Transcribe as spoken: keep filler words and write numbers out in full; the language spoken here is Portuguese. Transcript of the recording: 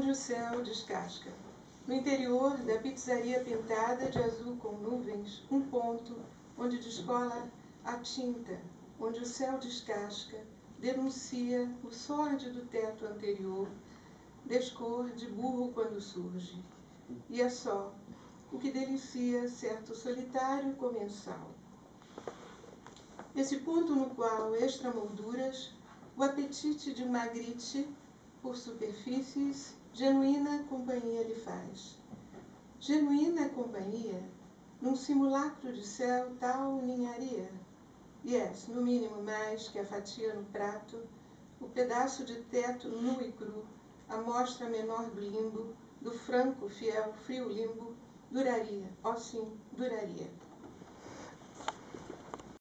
onde o céu descasca. No interior da pizzaria pintada de azul com nuvens, um ponto onde descola a tinta, onde o céu descasca, denuncia o sórdido teto anterior, descor de burro quando surge. E é só o que delicia certo solitário comensal. Esse ponto no qual, extramolduras, o apetite de Magritte, por superfícies, genuína companhia lhe faz. Genuína companhia, num simulacro de céu tal ninharia. Yes, no mínimo mais que a fatia no prato, o pedaço de teto nu e cru, a mostra menor do limbo, do franco, fiel, frio limbo, duraria, ó sim, duraria.